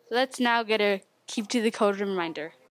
Let's now get a keep to the code reminder.